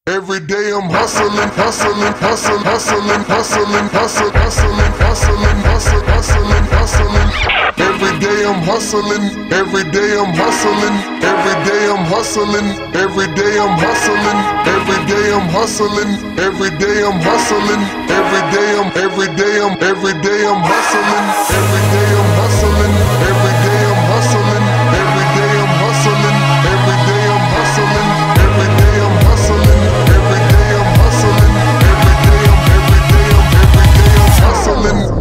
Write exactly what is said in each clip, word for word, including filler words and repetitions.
Every day I'm hustling, hustling, hustling, hustling, hustling, hustling, hustling, hustling, hustling, hustling, hustling. Every day I'm hustling, every day I'm hustling, every day I'm hustling, every day I'm hustling, every day I'm hustling, every day I'm hustling, every day I'm, every day I'm, every day I'm hustling, every day I'm hustling, every day I'm hustling, every day I'm hustling, every day I'm hustling, every day I'm hustling, every day I'm hustling, every day I'm, every day I'm, every day I'm hustling.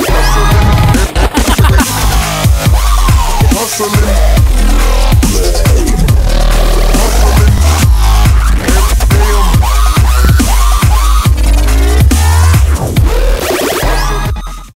Hustling.